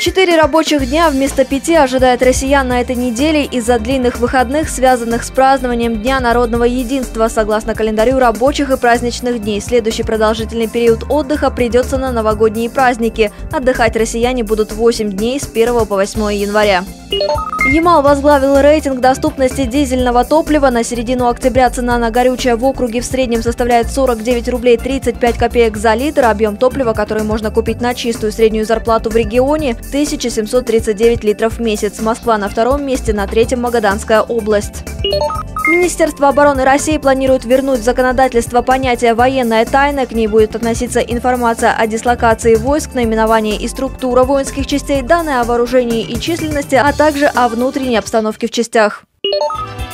4 рабочих дня вместо 5 ожидает россиян на этой неделе из-за длинных выходных, связанных с празднованием Дня народного единства. Согласно календарю рабочих и праздничных дней, следующий продолжительный период отдыха придется на новогодние праздники. Отдыхать россияне будут 8 дней с 1 по 8 января. Ямал возглавил рейтинг доступности дизельного топлива. На середину октября цена на горючее в округе в среднем составляет 49 рублей 35 копеек за литр. Объем топлива, который можно купить на чистую среднюю зарплату в регионе – 1739 литров в месяц. Москва на втором месте, на третьем Магаданская область. Министерство обороны России планирует вернуть в законодательство понятие «военная тайна». К ней будет относиться информация о дислокации войск, наименование и структура воинских частей, данные о вооружении и численности, а также о внутренней обстановке в частях.